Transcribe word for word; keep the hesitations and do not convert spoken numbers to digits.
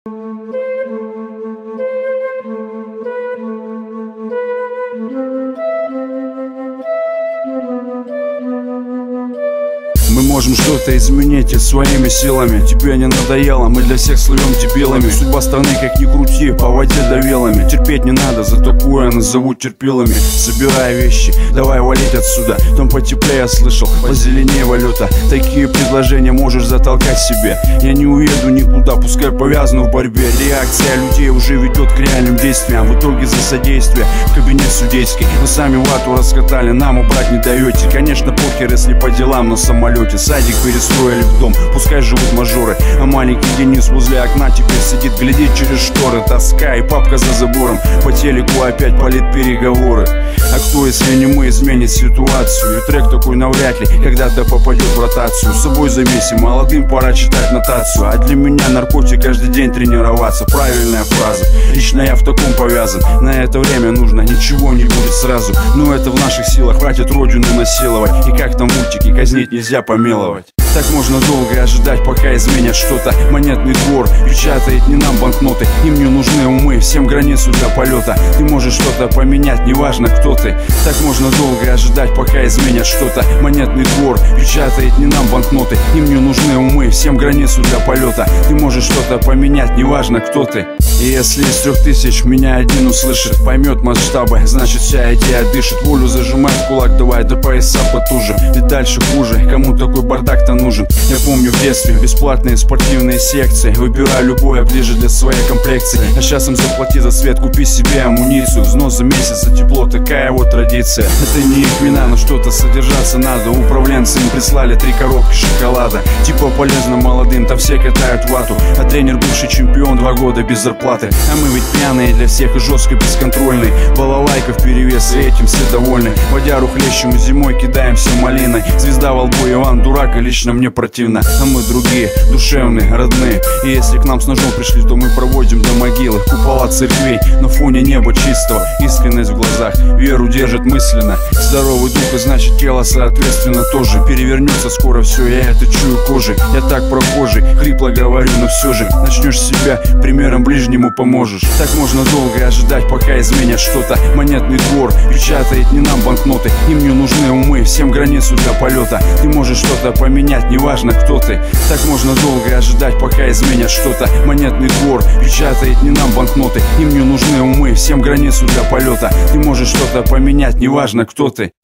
Мы можем что-то изменить и своими силами. Тебе не надоело, мы для всех слывем дебилами. Судьба страны, как ни крути, по воде да велами. Терпеть не надо, за такое назовут терпилами. Собирай вещи, давай валить отсюда. Там потеплее, я слышал, позеленее валюта. Такие предложения можешь затолкать себе. Я не уеду никуда, пускай повязану в борьбе. Реакция людей уже ведет к реальным действиям. В итоге за содействие в кабинет судейский. Вы сами вату раскатали, нам убрать не даете. Конечно, похер, если по делам на самолете. Садик перестроили в дом, пускай живут мажоры. А маленький Денис возле окна теперь сидит, глядит через шторы. Тоска и папка за забором, по телеку опять политпереговоры. А кто, если не мы, изменит ситуацию? И трек такой навряд ли когда-то попадет в ротацию. С собой зависим, молодым пора читать нотацию. А для меня наркотик каждый день тренироваться. Правильная фраза, лично я в таком повязан. На это время нужно, ничего не будет сразу. Но это в наших силах, хватит родину насиловать. И как там мультики, казнить нельзя помиловать. Так можно долго ожидать, пока изменят что-то. Монетный двор печатает не нам банкноты. Им не нужны умы, всем границу для полета. Ты можешь что-то поменять, неважно кто ты. Так можно долго ожидать, пока изменят что-то. Монетный двор печатает не нам банкноты. Им не нужны умы, всем границу для полета. Ты можешь что-то поменять, неважно кто ты. И если из трех тысяч меня один услышит, поймет масштабы, значит вся идея дышит. Волю зажимает в кулак, давай до пояса потуже. Ведь дальше хуже, кому такой бардак-то нужен? Я помню в детстве бесплатные спортивные секции. Выбирай любое ближе для своей комплекции. А сейчас им заплати за свет, купи себе амуницию. Взнос за месяц за тепло, такая вот традиция. Это не их вина, но что-то содержаться надо. Управленцы им прислали три коробки шоколада. Типа полезно молодым, там все катают вату. А тренер бывший чемпион, два года без зарплаты. А мы ведь пьяные для всех и жестко бесконтрольные. Балалайка вперевес, и этим все довольны. Водяру хлещем и зимой кидаемся малиной. Звезда во лбу Иван дурак, и лично мне противно. А мы другие, душевные, родные. И если к нам с ножом пришли, то мы проводим до могилы. Купола церквей на фоне неба чистого. Искренность в глазах, веру держит мысленно. Здоровый дух, и значит тело соответственно тоже. Перевернется скоро все, я это чую кожей. Я так прохожий, хрипло говорю, но все же начнешь себя примером ближнему поможешь. Так можно долго ожидать, пока изменят что-то. Монетный двор печатает не нам банкноты. Им не нужны умы, всем границу для полета. Ты можешь что-то поменять, неважно кто ты. Так можно долго ожидать, пока изменят что-то. Монетный двор печатает не нам банкноты. Им не нужны умы, всем границу для полета. Ты можешь что-то поменять, неважно кто ты.